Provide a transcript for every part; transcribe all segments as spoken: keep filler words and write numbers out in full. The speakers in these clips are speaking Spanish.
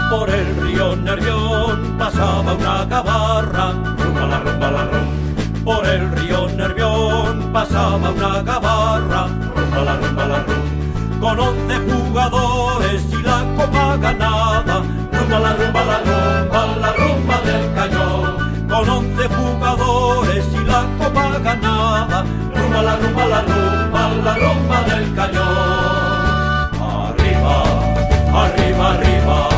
Por el río Nervión pasaba una gabarra, rumba la rumba la rum. Por el río Nervión pasaba una gabarra, rumba la rumba la rum. Con once jugadores y la copa ganada, rumba la rumba la rumba, la rumba del Cañón. Con once jugadores y la copa ganada, rumba la rumba la rumba, la rumba del Cañón. Arriba, arriba, arriba.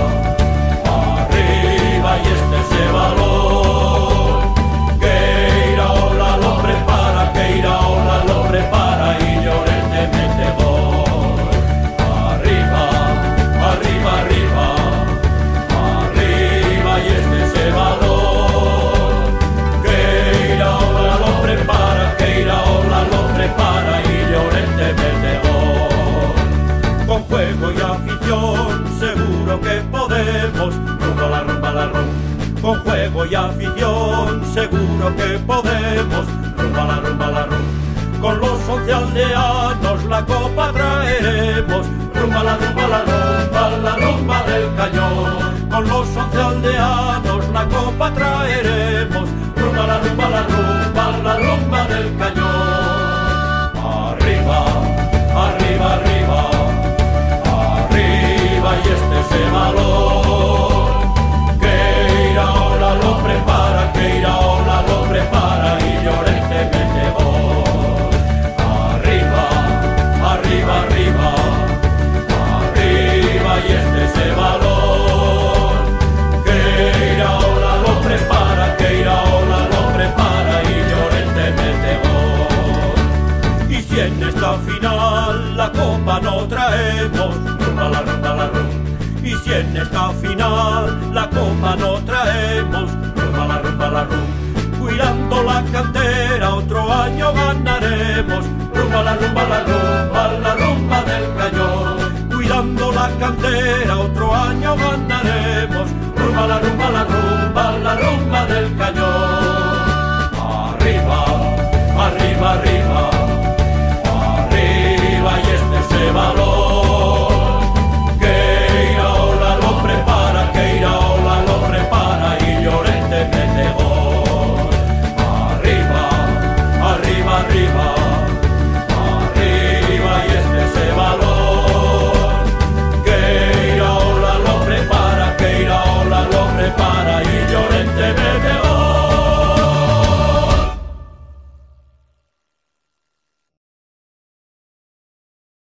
Y este ese balón que Iraola lo prepara, que Iraola lo prepara y Llorente mete gol. Arriba, arriba, arriba, arriba y este ese balón que Iraola lo prepara, que Iraola lo prepara y Llorente mete gol. Con juego y afición seguro que podemos, rumba la rumba la rum. Con juego y afición seguro que podemos, rumba la rumba la rum. Con los once aldeanos la copa traeremos, rumba la rumba la rumba, la rumba del Cañón. Con los once aldeanos la copa traeremos, rumba la rumba la rumba, la rumba del Cañón. Arriba, arriba, arriba, arriba y este ese balón que Iraola lo prepara, que Iraola lo prepara y Llorente mete gol. Arriba, arriba, arriba, arriba y este ese balón que Iraola lo prepara, que Iraola lo prepara y Llorente mete gol. Y si en esta final la copa no traemos, rumba la rumba la rum. Y si en esta final la copa no traemos, rumba la rumba la rum. Cuidando la cantera otro año ganaremos, rumba la rumba la rumba, la rumba del Cañón. Cuidando la cantera otro año ganaremos, rumba la rumba la rumba, la rumba del Cañón.